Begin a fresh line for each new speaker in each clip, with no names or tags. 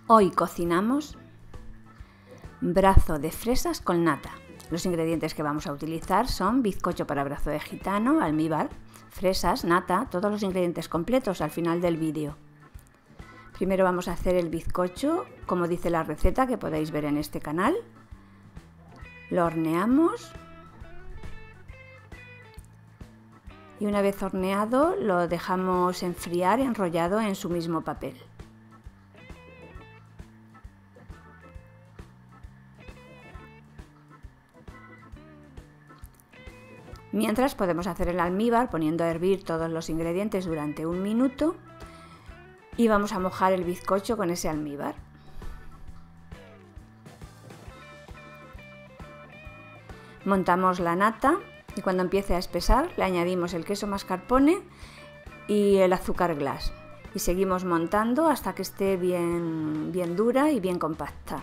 Hoy cocinamos brazo de fresas con nata. Los ingredientes que vamos a utilizar son bizcocho para brazo de gitano, almíbar, fresas, nata, todos los ingredientes completos al final del vídeo. Primero vamos a hacer el bizcocho, como dice la receta que podéis ver en este canal. Lo horneamos y una vez horneado lo dejamos enfriar enrollado en su mismo papel. Mientras podemos hacer el almíbar poniendo a hervir todos los ingredientes durante 1 minuto y vamos a mojar el bizcocho con ese almíbar. Montamos la nata y cuando empiece a espesar le añadimos el queso mascarpone y el azúcar glass y seguimos montando hasta que esté bien dura y bien compacta.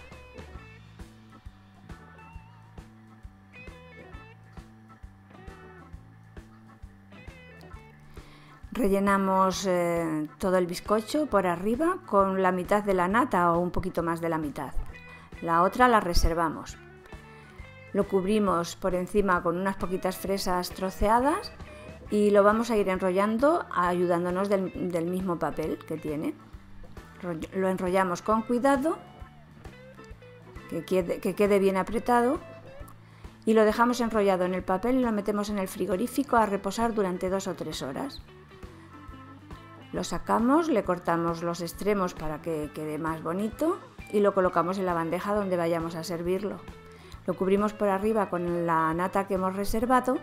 Rellenamos todo el bizcocho por arriba con la mitad de la nata o un poquito más de la mitad. La otra la reservamos. Lo cubrimos por encima con unas poquitas fresas troceadas y lo vamos a ir enrollando ayudándonos del mismo papel que tiene. Lo enrollamos con cuidado, que quede bien apretado y lo dejamos enrollado en el papel y lo metemos en el frigorífico a reposar durante 2 o 3 horas. Lo sacamos, le cortamos los extremos para que quede más bonito y lo colocamos en la bandeja donde vayamos a servirlo. Lo cubrimos por arriba con la nata que hemos reservado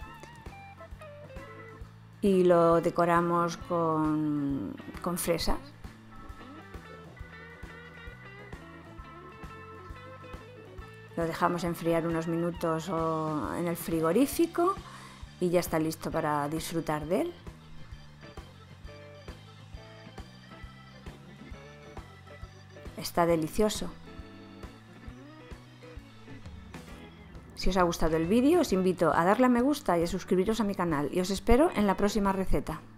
y lo decoramos con fresas. Lo dejamos enfriar unos minutos en el frigorífico y ya está listo para disfrutar de él. Está delicioso. Si os ha gustado el vídeo, os invito a darle a me gusta y a suscribiros a mi canal y os espero en la próxima receta.